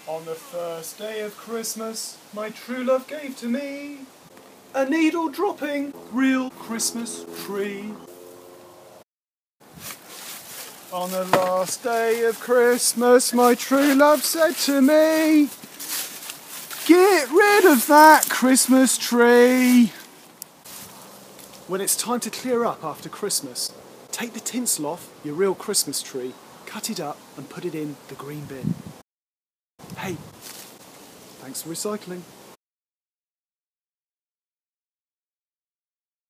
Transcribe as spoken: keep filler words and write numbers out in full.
On the first day of Christmas, my true love gave to me a needle-dropping real Christmas tree. On the last day of Christmas, my true love said to me, "Get rid of that Christmas tree." When it's time to clear up after Christmas, take the tinsel off your real Christmas tree, cut it up and put it in the green bin. Hey, thanks for recycling.